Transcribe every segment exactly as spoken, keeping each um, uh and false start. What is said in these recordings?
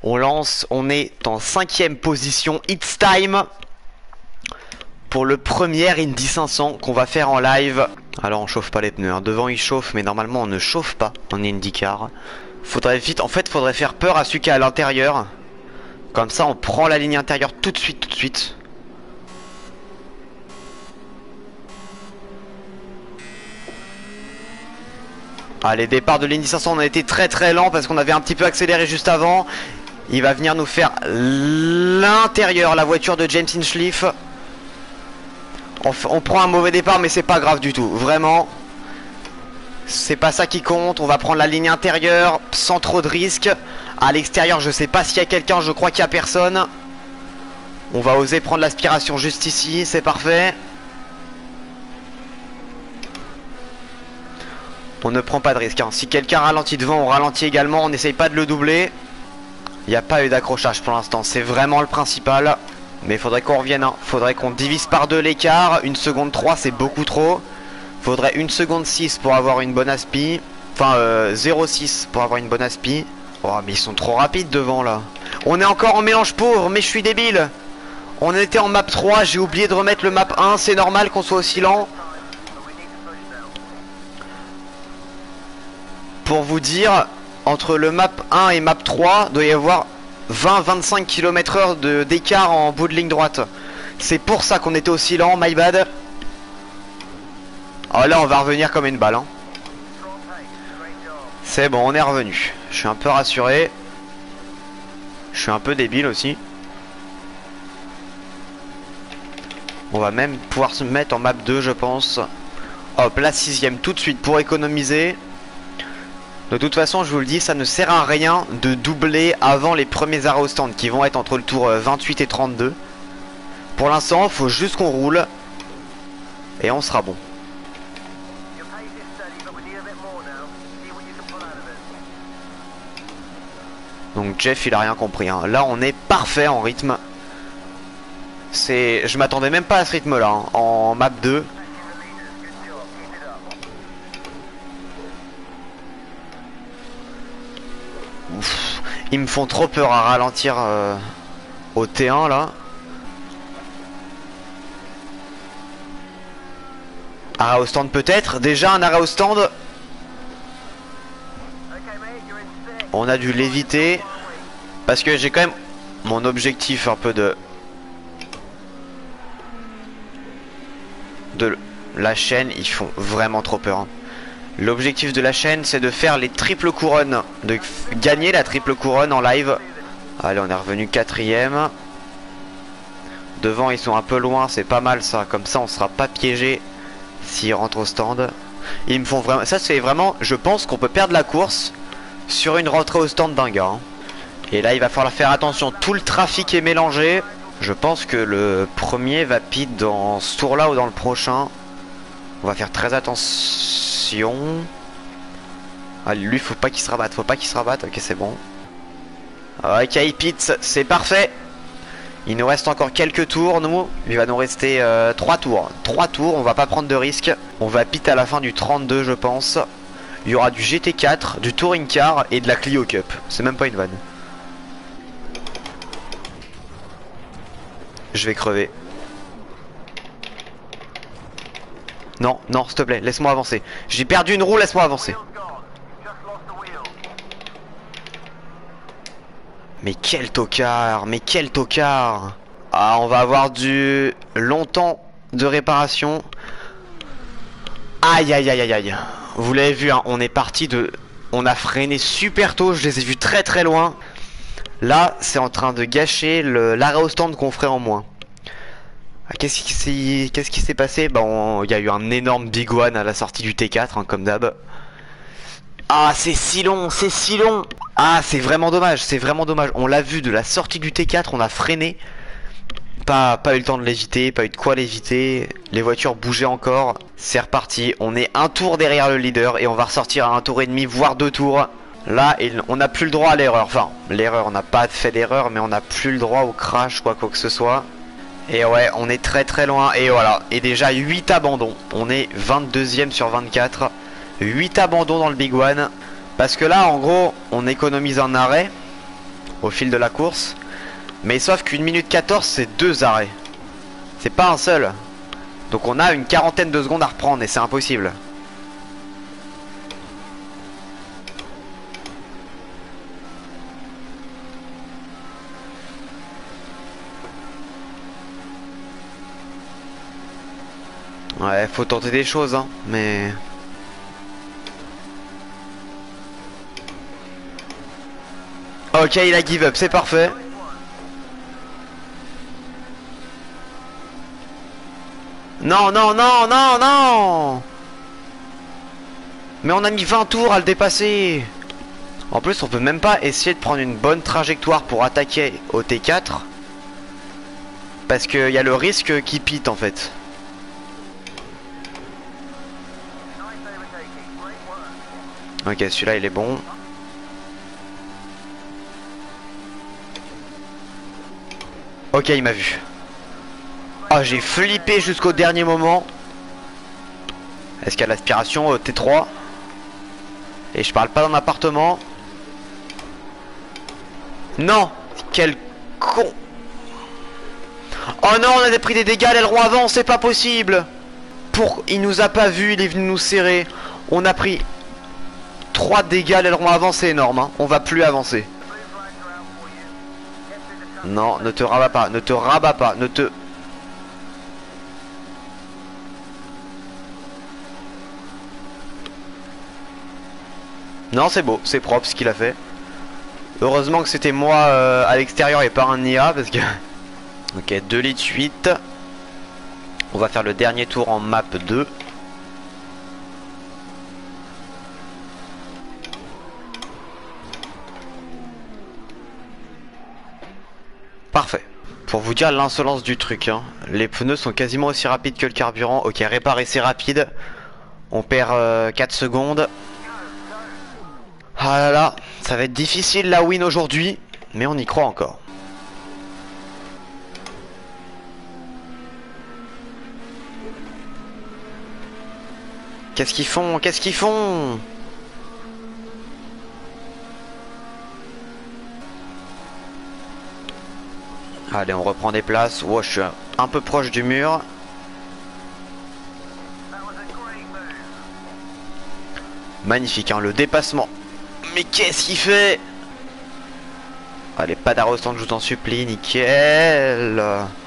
On lance, on est en cinquième position. It's time pour le premier Indy cinq cents qu'on va faire en live. Alors on chauffe pas les pneus, hein. Devant il chauffe, mais normalement on ne chauffe pas en IndyCar. Faudrait vite, en fait faudrait faire peur à celui qui est à l'intérieur. Comme ça on prend la ligne intérieure tout de suite, tout de suite. Ah, les départs de l'Indy cinq cents on a été très très lents parce qu'on avait un petit peu accéléré juste avant. Il va venir nous faire l'intérieur, la voiture de James Hinchcliffe. On, on prend un mauvais départ mais c'est pas grave du tout, vraiment. C'est pas ça qui compte, on va prendre la ligne intérieure sans trop de risques. À l'extérieur je sais pas s'il y a quelqu'un, je crois qu'il y a personne. On va oser prendre l'aspiration juste ici, c'est parfait. On ne prend pas de risque, hein. Si quelqu'un ralentit devant, on ralentit également, on n'essaye pas de le doubler. Il n'y a pas eu d'accrochage pour l'instant, c'est vraiment le principal. Mais il faudrait qu'on revienne, hein. Faudrait qu'on divise par deux l'écart. Une seconde trois c'est beaucoup trop. Faudrait une seconde six pour avoir une bonne aspi. Enfin euh, zéro six pour avoir une bonne aspi. Oh mais ils sont trop rapides devant là. On est encore en mélange pauvre, mais je suis débile. On était en map trois, j'ai oublié de remettre le map un. C'est normal qu'on soit aussi lent. Pour vous dire, entre le map un et map trois, il doit y avoir vingt à vingt-cinq kilomètres heure d'écart en bout de ligne droite. C'est pour ça qu'on était aussi lent, my bad. Oh là on va revenir comme une balle, hein. C'est bon, on est revenu. Je suis un peu rassuré. Je suis un peu débile aussi. On va même pouvoir se mettre en map deux je pense. Hop, la sixième tout de suite pour économiser. De toute façon je vous le dis, ça ne sert à rien de doubler avant les premiers arrêts au stand qui vont être entre le tour vingt-huit et trente-deux. Pour l'instant il faut juste qu'on roule et on sera bon. Donc Jeff il a rien compris, hein. Là on est parfait en rythme. C'est, je m'attendais même pas à ce rythme là, hein, en map deux. Ouf. Ils me font trop peur à ralentir euh, au T un là. Arrêt au stand peut-être. Déjà un arrêt au stand. On a dû l'éviter. Parce que j'ai quand même mon objectif un peu de... De la chaîne. Ils font vraiment trop peur, hein. L'objectif de la chaîne c'est de faire les triples couronnes, de gagner la triple couronne en live. Allez on est revenu quatrième. Devant ils sont un peu loin, c'est pas mal ça, comme ça on sera pas piégé s'ils rentrent au stand. Ils me font vraiment, ça c'est vraiment, je pense qu'on peut perdre la course sur une rentrée au stand d'un gars, hein. Et là il va falloir faire attention, tout le trafic est mélangé. Je pense que le premier va pit dans ce tour là ou dans le prochain. On va faire très attention. Ah, lui, faut pas qu'il se rabatte. Faut pas qu'il se rabatte. Ok, c'est bon. Ok, pit, c'est parfait. Il nous reste encore quelques tours, nous. Il va nous rester euh, trois tours. trois tours, on va pas prendre de risques. On va pit à la fin du trente-deux, je pense. Il y aura du G T quatre, du Touring Car et de la Clio Cup. C'est même pas une vanne. Je vais crever. Non, non, s'il te plaît, laisse-moi avancer. J'ai perdu une roue, laisse-moi avancer. Mais quel tocard, mais quel tocard. Ah, on va avoir du longtemps de réparation. Aïe, aïe, aïe, aïe, aïe. Vous l'avez vu, hein, on est parti de... On a freiné super tôt, je les ai vus très très loin. Là, c'est en train de gâcher l'arrêt au stand qu'on ferait en moins. Qu'est-ce qui s'est qu'est-ce qui s'est passé? Bon, il y a eu un énorme big one à la sortie du T quatre, hein, comme d'hab. Ah, c'est si long, c'est si long. Ah, c'est vraiment dommage, c'est vraiment dommage. On l'a vu de la sortie du T quatre, on a freiné. Pas, pas eu le temps de l'éviter, pas eu de quoi l'éviter. Les voitures bougeaient encore. C'est reparti, on est un tour derrière le leader et on va ressortir à un tour et demi, voire deux tours. Là, on n'a plus le droit à l'erreur. Enfin, l'erreur, on n'a pas fait d'erreur, mais on n'a plus le droit au crash, quoi, quoi que ce soit. Et ouais, on est très très loin. Et voilà, et déjà huit abandons. On est vingt-deuxième sur vingt-quatre. huit abandons dans le Big One. Parce que là, en gros, on économise un arrêt. au fil de la course. Mais sauf qu'une minute quatorze c'est deux arrêts. C'est pas un seul. Donc on a une quarantaine de secondes à reprendre et c'est impossible. Ouais, faut tenter des choses, hein, mais... Ok, il a give up, c'est parfait. Non, non, non, non, non. Mais on a mis vingt tours à le dépasser. En plus, on peut même pas essayer de prendre une bonne trajectoire pour attaquer au T quatre. Parce qu'il y a le risque qu'il pite, en fait. Ok, celui-là, il est bon. Ok, il m'a vu. Ah, oh, j'ai flippé jusqu'au dernier moment. Est-ce qu'il y a l'aspiration au T trois? Et je parle pas d'un appartement. Non. Quel con. Oh non, on a pris des dégâts, l'aileron avant, c'est pas possible. Pour... Il nous a pas vu, il est venu nous serrer. On a pris trois dégâts, l'aileron avant, c'est énorme, hein. On va plus avancer. Non, ne te rabats pas, ne te rabats pas, ne te... Non, c'est beau, c'est propre ce qu'il a fait. Heureusement que c'était moi euh, à l'extérieur et pas un I A parce que... Ok, deux litres huit. On va faire le dernier tour en map deux. Parfait. Pour vous dire l'insolence du truc, hein. Les pneus sont quasiment aussi rapides que le carburant. Ok, réparer c'est rapide. On perd euh, quatre secondes. Ah là là, ça va être difficile la win aujourd'hui, mais on y croit encore. Qu'est-ce qu'ils font? Qu'est-ce qu'ils font? Allez, on reprend des places. Oh, je suis un peu proche du mur. Magnifique, hein, le dépassement. Mais qu'est-ce qu'il fait? Allez, pas d'arrostant, je t'en supplie, nickel.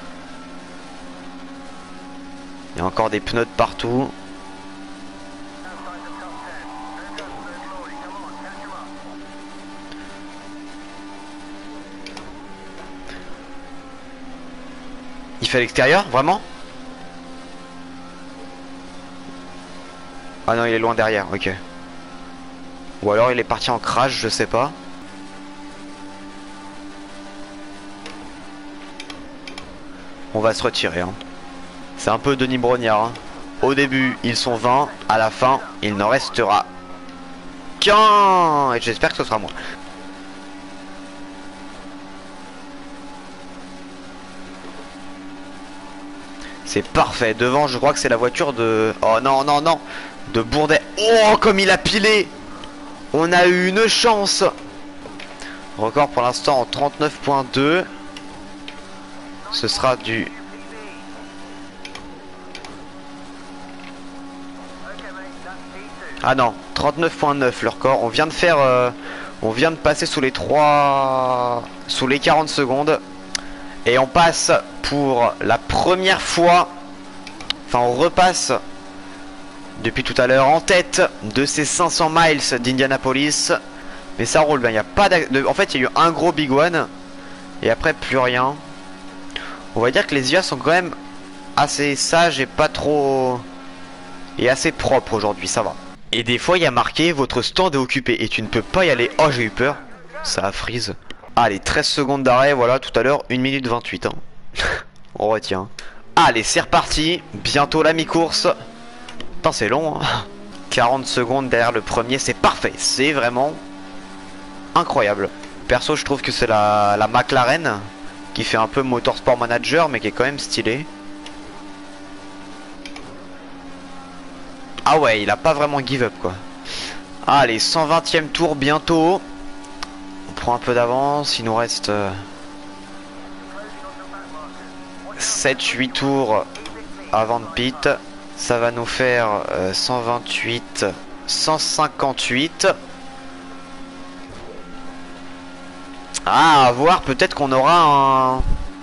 Il y a encore des pneus de partout. Il fait à l'extérieur, vraiment? Ah non, il est loin derrière, ok. Ou alors il est parti en crash, je sais pas. On va se retirer, hein. C'est un peu Denis Brognard, hein. Au début, ils sont vingt, à la fin, il n'en restera qu'un. Et j'espère que ce sera moi. C'est parfait. Devant, je crois que c'est la voiture de... Oh non, non, non. De Bourdet. Oh, comme il a pilé. On a eu une chance. Record pour l'instant en trente-neuf point deux. Ce sera du... Ah non, trente-neuf point neuf le record. On vient de faire... Euh, on vient de passer sous les trois... Sous les quarante secondes. Et on passe pour la première fois... Enfin, on repasse... Depuis tout à l'heure en tête de ces cinq cents miles d'Indianapolis. Mais ça roule bien, il n'y a pas de... En fait il y a eu un gros big one. Et après plus rien. On va dire que les I A sont quand même assez sages et pas trop... Et assez propres aujourd'hui, ça va. Et des fois il y a marqué votre stand est occupé et tu ne peux pas y aller. Oh, j'ai eu peur. Ça a freeze. Allez, treize secondes d'arrêt, voilà, tout à l'heure, une minute vingt-huit, hein. On retient. Allez, c'est reparti. Bientôt la mi-course. Putain, c'est long, hein. quarante secondes derrière le premier, c'est parfait. C'est vraiment incroyable. Perso, je trouve que c'est la, la McLaren qui fait un peu Motorsport Manager, mais qui est quand même stylé. Ah ouais, il a pas vraiment give up, quoi. Allez, cent vingtième tour bientôt. prend un peu d'avance. Il nous reste euh, sept huit tours avant de pit. Ça va nous faire euh, cent vingt-huit, cent cinquante-huit. Ah, à voir, peut-être qu'on aura un...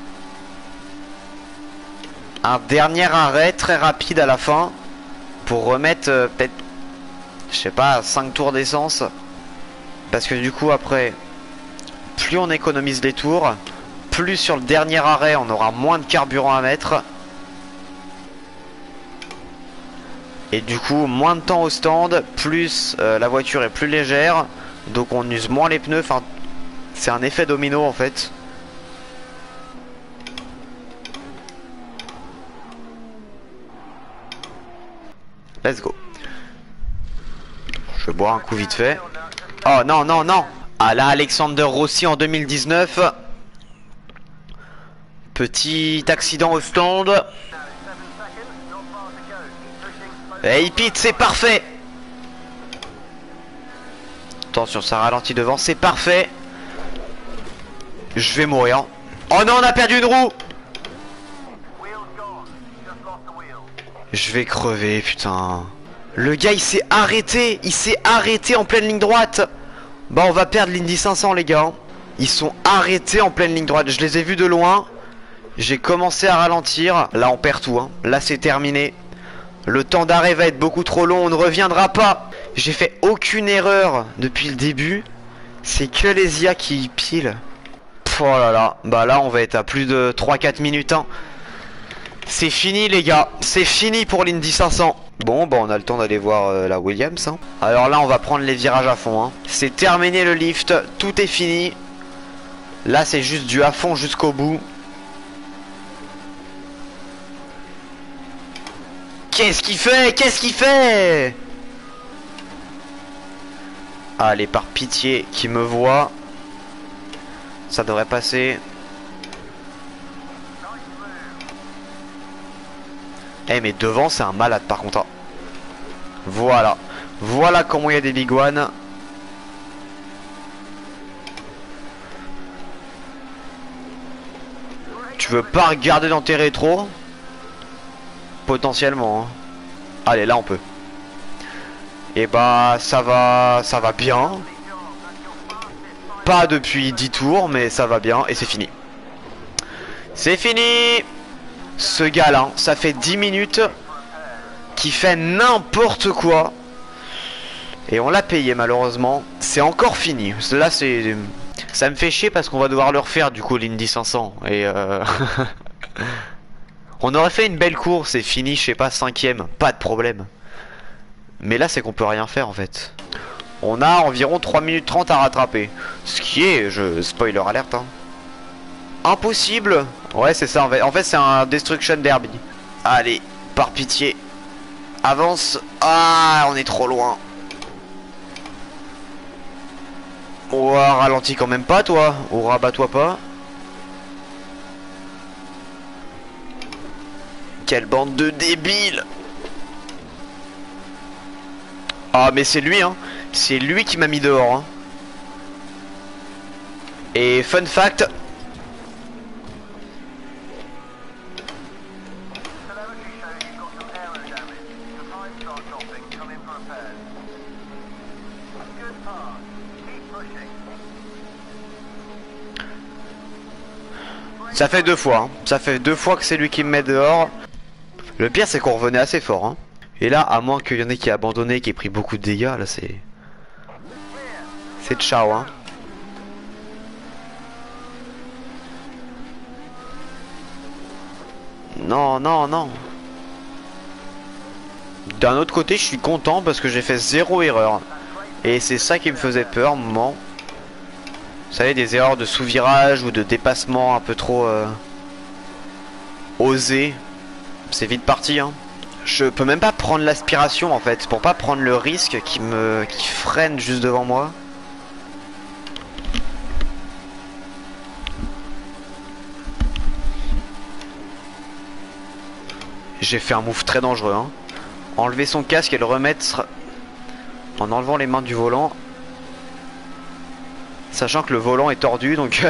un dernier arrêt très rapide à la fin. Pour remettre euh, peut-être, je sais pas, cinq tours d'essence. Parce que du coup après, plus on économise les tours, plus sur le dernier arrêt on aura moins de carburant à mettre. Et du coup moins de temps au stand, plus euh, la voiture est plus légère. Donc on use moins les pneus, enfin c'est un effet domino en fait. Let's go. Je vais boire un coup vite fait. Oh non, non, non. Ah là, Alexander Rossi en deux mille dix-neuf. Petit accident au stand. Et il pit, c'est parfait. Attention, ça ralentit devant, c'est parfait. Je vais mourir. Oh non, on a perdu une roue. Je vais crever, putain. Le gars, il s'est arrêté. Il s'est arrêté en pleine ligne droite. Bah, on va perdre l'Indy cinq cents, les gars. Ils sont arrêtés en pleine ligne droite. Je les ai vus de loin. J'ai commencé à ralentir. Là, on perd tout, hein. Là, c'est terminé. Le temps d'arrêt va être beaucoup trop long. On ne reviendra pas. J'ai fait aucune erreur depuis le début. C'est que les I A qui pilent. Pff, oh là là. Bah là, on va être à plus de trois quatre minutes, hein. C'est fini les gars, c'est fini pour l'Indy cinq cents. Bon bah on a le temps d'aller voir euh, la Williams, hein. Alors là on va prendre les virages à fond, hein. C'est terminé le lift, tout est fini. Là c'est juste du à fond jusqu'au bout. Qu'est-ce qu'il fait? Qu'est-ce qu'il fait? Allez, par pitié qu'il me voit. Ça devrait passer. Eh mais devant c'est un malade par contre, hein. Voilà. Voilà comment il y a des biguanes. Tu veux pas regarder dans tes rétros? Potentiellement, hein. Allez, là on peut. Et bah ça va. Ça va bien. Pas depuis dix tours, mais ça va bien. Et c'est fini. C'est fini. Ce gars là, ça fait dix minutes qui fait n'importe quoi. Et on l'a payé malheureusement. C'est encore fini. Là c'est... Ça me fait chier parce qu'on va devoir le refaire du coup l'Indy cinq cents. Et euh... on aurait fait une belle course, c'est fini, je sais pas, cinquième, pas de problème. Mais là c'est qu'on peut rien faire en fait. On a environ trois minutes trente à rattraper. Ce qui est, je spoiler alerte, hein, impossible. Ouais c'est ça, en fait c'est un Destruction Derby. Allez, par pitié, avance. Ah, on est trop loin. Oh, ralentis quand même pas toi. Ou rabat-toi pas. Quelle bande de débiles. Ah mais c'est lui hein. C'est lui qui m'a mis dehors, hein. Et fun fact, ça fait deux fois, hein. Ça fait deux fois que c'est lui qui me met dehors. Le pire c'est qu'on revenait assez fort, hein. Et là, à moins qu'il y en ait qui a abandonné, qui ait pris beaucoup de dégâts, là c'est... C'est ciao, hein. Non, non, non. D'un autre côté, je suis content parce que j'ai fait zéro erreur. Et c'est ça qui me faisait peur, un moment. Vous savez, des erreurs de sous-virage ou de dépassement un peu trop euh, osé. C'est vite parti, hein. Je peux même pas prendre l'aspiration en fait, pour pas prendre le risque qui me qui freine juste devant moi. J'ai fait un move très dangereux, hein. Enlever son casque et le remettre en enlevant les mains du volant. Sachant que le volant est tordu, donc...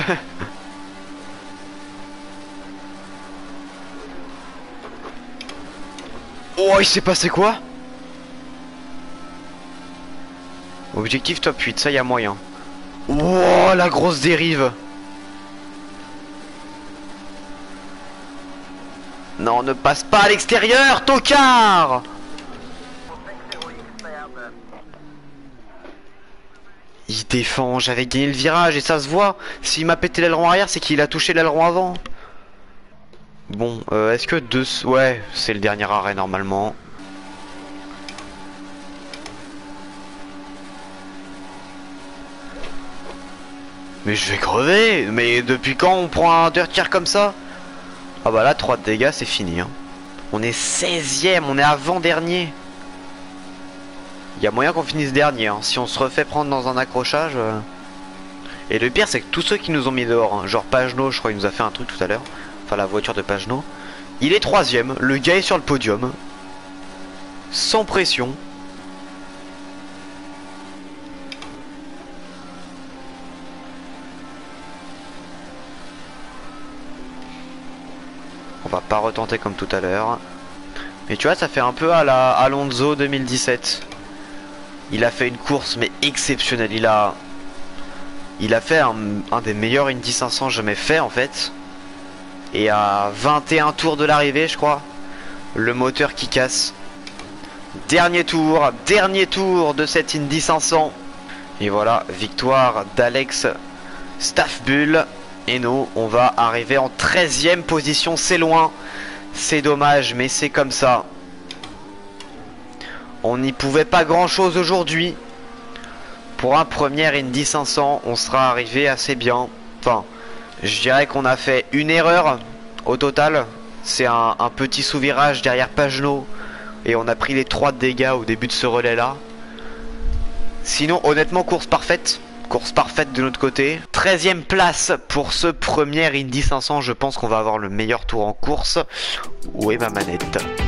Oh, il s'est passé quoi? Objectif top huit, ça y a moyen. Oh, la grosse dérive. Non, ne passe pas à l'extérieur, tocard. Il défend, j'avais gagné le virage et ça se voit. S'il m'a pété l'aileron arrière, c'est qu'il a touché l'aileron avant. Bon, euh, est-ce que deux... Ouais, c'est le dernier arrêt normalement. Mais je vais crever. Mais depuis quand on prend un deux tiers comme ça? Ah bah là, trois de dégâts, c'est fini. Hein. On est seizième, on est avant-dernier. Il y a moyen qu'on finisse dernier. Hein. Si on se refait prendre dans un accrochage... Euh... Et le pire, c'est que tous ceux qui nous ont mis dehors, hein, genre Pagenot, je crois qu'il nous a fait un truc tout à l'heure. Enfin, la voiture de Pagenot. Il est troisième, le gars est sur le podium. Sans pression. On va pas retenter comme tout à l'heure. Mais tu vois, ça fait un peu à la Alonso deux mille dix-sept. Il a fait une course mais exceptionnelle. Il a, il a fait un, un des meilleurs Indy cinq cents jamais fait en fait. Et à vingt et un tours de l'arrivée, je crois, le moteur qui casse. Dernier tour, dernier tour de cette Indy cinq cents. Et voilà, victoire d'Alex Staffbull. Et nous, on va arriver en treizième position. C'est loin, c'est dommage, mais c'est comme ça. On n'y pouvait pas grand chose aujourd'hui. Pour un premier Indy cinq cents, on sera arrivé assez bien. Enfin, je dirais qu'on a fait une erreur au total. C'est un, un petit sous-virage derrière Pagenot. Et on a pris les trois de dégâts au début de ce relais là. Sinon, honnêtement, course parfaite. Course parfaite de notre côté. treizième place pour ce premier Indy cinq cents. Je pense qu'on va avoir le meilleur tour en course. Où est ma manette ?